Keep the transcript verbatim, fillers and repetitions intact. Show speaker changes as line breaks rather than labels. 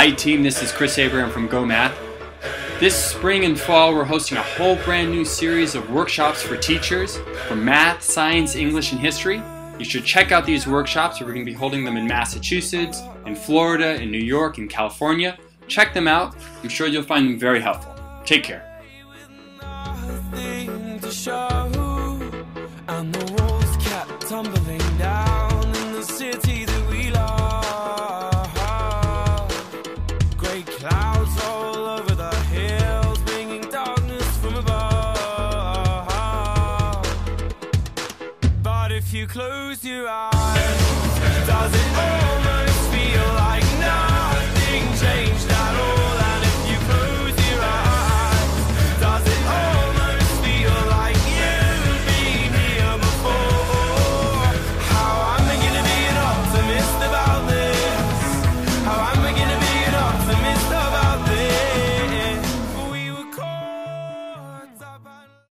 Hi team, this is Chris Abraham from GOHmath. This spring and fall we're hosting a whole brand new series of workshops for teachers for math, science, English, and history. You should check out these workshops. We're going to be holding them in Massachusetts, in Florida, in New York, in California. Check them out. I'm sure you'll find them very helpful. Take care.
And the walls kept tumbling down in the city that we love. Great clouds all over the hills, bringing darkness from above. But if you close your eyes, does it all